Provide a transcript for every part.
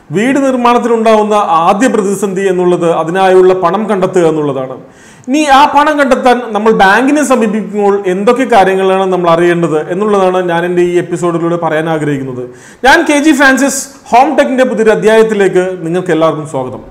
വീട് നിർമ്മാണത്തിനുണ്ടാവുന്ന ആദ്യ പ്രതിസന്ധി എന്നുള്ളത് അതിനായുള്ള പണം കണ്ടെത്തുക എന്നുള്ളതാണ്. ഇനി ആ പണം കണ്ടെത്താൻ നമ്മൾ ബാങ്കിനെ സമീപിക്കുമ്പോൾ എന്തൊക്കെ കാര്യങ്ങളാണ് നമ്മൾ അറിയേണ്ടത് എന്നുള്ളതാണ് ഞാൻ എൻ്റെ ഈ എപ്പിസോഡിലൂടെ പറയാൻ ആഗ്രഹിക്കുന്നത്. ഞാൻ KG ഫ്രാൻസിസ്, ഹോം ടെക്കിന്റെ പുതിയൊരു അധ്യായത്തിലേക്ക് നിങ്ങൾക്ക് എല്ലാവർക്കും സ്വാഗതം.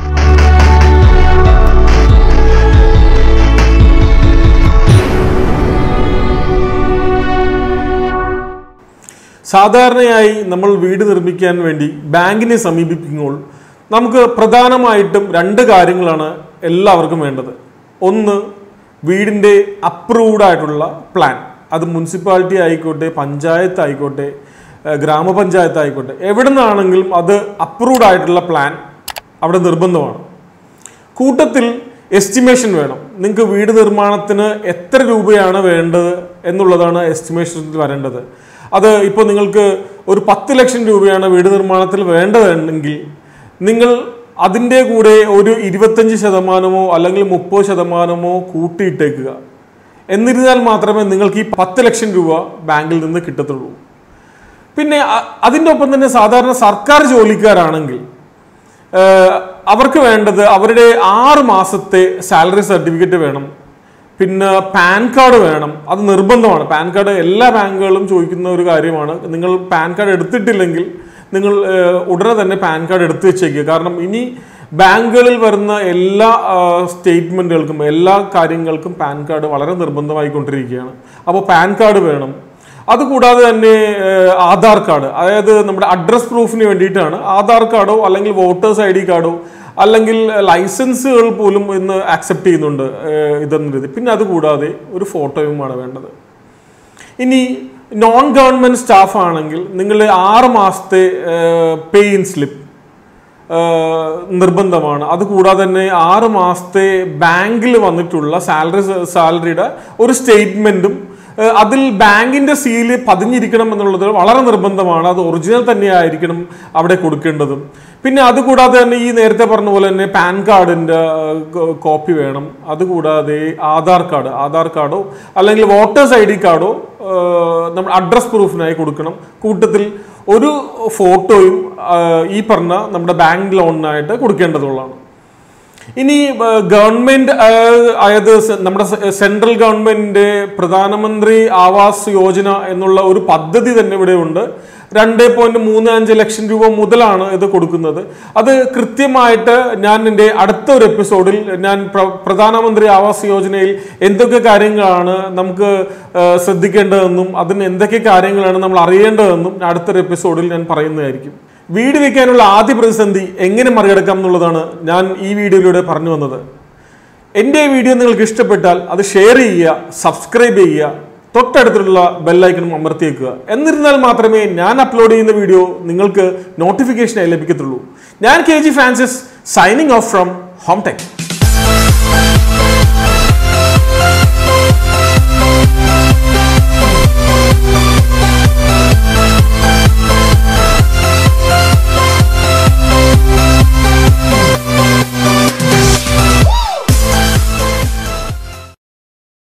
സാധാരണയായി നമ്മൾ വീട് നിർമ്മിക്കാൻ വേണ്ടി ബാങ്കിനെ സമീപിക്കുമ്പോൾ നമുക്ക് പ്രധാനമായിട്ടും രണ്ട് കാര്യങ്ങളാണ് എല്ലാവർക്കും വേണ്ടത്. ഒന്ന്, വീടിൻ്റെ അപ്രൂവ്ഡ് ആയിട്ടുള്ള പ്ലാൻ. അത് മുനിസിപ്പാലിറ്റി ആയിക്കോട്ടെ, പഞ്ചായത്ത് ആയിക്കോട്ടെ, ഗ്രാമപഞ്ചായത്ത് ആയിക്കോട്ടെ, എവിടെ നിന്നാണെങ്കിലും അത് അപ്രൂവ്ഡ് ആയിട്ടുള്ള പ്ലാൻ അവിടെ നിർബന്ധമാണ്. കൂട്ടത്തിൽ എസ്റ്റിമേഷൻ വേണം. നിങ്ങൾക്ക് വീട് നിർമ്മാണത്തിന് എത്ര രൂപയാണ് വേണ്ടത് എന്നുള്ളതാണ് എസ്റ്റിമേഷനിൽ വരേണ്ടത്. അത് ഇപ്പോൾ നിങ്ങൾക്ക് ഒരു 10 ലക്ഷം രൂപയാണ് വീട് നിർമ്മാണത്തിൽ വേണ്ടതെങ്കിൽ നിങ്ങൾ അതിൻ്റെ കൂടെ ഒരു 25% അല്ലെങ്കിൽ 30% കൂട്ടിയിട്ടേക്കുക. എന്നിരുന്നാൽ മാത്രമേ നിങ്ങൾക്ക് ഈ 10 ലക്ഷം രൂപ ബാങ്കിൽ നിന്ന് കിട്ടത്തുള്ളൂ. പിന്നെ അതിൻ്റെ ഒപ്പം തന്നെ സാധാരണ സർക്കാർ ജോലിക്കാരാണെങ്കിൽ അവർക്ക് വേണ്ടത് അവരുടെ 6 മാസത്തെ സാലറി സർട്ടിഫിക്കറ്റ് വേണം. പിന്നെ പാൻ കാർഡ് വേണം. അത് നിർബന്ധമാണ്. പാൻ കാർഡ് എല്ലാ ബാങ്കുകളും ചോദിക്കുന്ന ഒരു കാര്യമാണ്. നിങ്ങൾ പാൻ കാർഡ് എടുത്തിട്ടില്ലെങ്കിൽ നിങ്ങൾ ഉടനെ തന്നെ പാൻ കാർഡ് എടുത്തു വെച്ചേക്കുക. കാരണം ഇനി ബാങ്കുകളിൽ വരുന്ന എല്ലാ സ്റ്റേറ്റ്മെൻറ്റുകൾക്കും എല്ലാ കാര്യങ്ങൾക്കും പാൻ കാർഡ് വളരെ നിർബന്ധമായിക്കൊണ്ടിരിക്കുകയാണ്. അപ്പോൾ പാൻ കാർഡ് വേണം. അതുകൂടാതെ തന്നെ ആധാർ കാർഡ്, അതായത് നമ്മുടെ അഡ്രസ് പ്രൂഫിന് വേണ്ടിയിട്ടാണ്. ആധാർ കാർഡോ അല്ലെങ്കിൽ വോട്ടേഴ്സ് ID കാർഡോ അല്ലെങ്കിൽ ലൈസൻസുകൾ പോലും ഇന്ന് ആക്സെപ്റ്റ് ചെയ്യുന്നുണ്ട് ഇതെന്ന രീതി. പിന്നെ അതുകൂടാതെ ഒരു ഫോട്ടോയുമാണ് വേണ്ടത്. ഇനി നോൺ ഗവൺമെൻറ് സ്റ്റാഫ് ആണെങ്കിൽ നിങ്ങൾ 6 മാസത്തെ പേ ഇൻ സ്ലിപ്പ് നിർബന്ധമാണ്. അതുകൂടാതെ തന്നെ 6 മാസത്തെ ബാങ്കിൽ വന്നിട്ടുള്ള സാലറിയുടെ ഒരു സ്റ്റേറ്റ്മെൻറ്റും അതിൽ ബാങ്കിൻ്റെ സീല് പതിഞ്ഞിരിക്കണം എന്നുള്ളത് വളരെ നിർബന്ധമാണ്. അത് ഒറിജിനൽ തന്നെ ആയിരിക്കണം അവിടെ കൊടുക്കേണ്ടതും. പിന്നെ അതുകൂടാതെ തന്നെ ഈ നേരത്തെ പറഞ്ഞ പോലെ തന്നെ പാൻ കാർഡിൻ്റെ കോപ്പി വേണം. അതുകൂടാതെ ആധാർ കാർഡോ അല്ലെങ്കിൽ വോട്ടേഴ്സ് ID കാർഡോ നമ്മൾ അഡ്രസ് പ്രൂഫിനായി കൊടുക്കണം. കൂട്ടത്തിൽ ഒരു ഫോട്ടോയും ഈ പറഞ്ഞ നമ്മുടെ ബാങ്ക് ലോണിനായിട്ട് കൊടുക്കേണ്ടതുള്ളതാണ്. ഇനി ഗവൺമെന്റ്, അതായത് നമ്മുടെ സെൻട്രൽ ഗവൺമെന്റിന്റെ പ്രധാനമന്ത്രി ആവാസ് യോജന എന്നുള്ള ഒരു പദ്ധതി തന്നെ ഇവിടെ ഉണ്ട്. 2.35 ലക്ഷം രൂപ മുതലാണ് ഇത് കൊടുക്കുന്നത്. അത് കൃത്യമായിട്ട് ഞാൻ എൻ്റെ അടുത്ത ഒരു എപ്പിസോഡിൽ ഞാൻ പ്രധാനമന്ത്രി ആവാസ് യോജനയിൽ എന്തൊക്കെ കാര്യങ്ങളാണ് നമുക്ക് ശ്രദ്ധിക്കേണ്ടതെന്നും അതിന് എന്തൊക്കെ കാര്യങ്ങളാണ് നമ്മൾ അറിയേണ്ടതെന്നും അടുത്തൊരു എപ്പിസോഡിൽ ഞാൻ പറയുന്നതായിരിക്കും. വീട് വയ്ക്കാനുള്ള ആദ്യ പ്രതിസന്ധി എങ്ങനെ മറികടക്കാം എന്നുള്ളതാണ് ഞാൻ ഈ വീഡിയോയിലൂടെ പറഞ്ഞു വന്നത്. എൻ്റെ ഈ വീഡിയോ നിങ്ങൾക്ക് ഇഷ്ടപ്പെട്ടാൽ അത് ഷെയർ ചെയ്യുക, സബ്സ്ക്രൈബ് ചെയ്യുക, തൊട്ടടുത്തുള്ള ബെല്ലൈക്കണും അമർത്തിയേക്കുക. എന്നിരുന്നാൽ മാത്രമേ ഞാൻ അപ്ലോഡ് ചെയ്യുന്ന വീഡിയോ നിങ്ങൾക്ക് നോട്ടിഫിക്കേഷനായി ലഭിക്കത്തുള്ളൂ. ഞാൻ KG Francis, signing off from Home tech.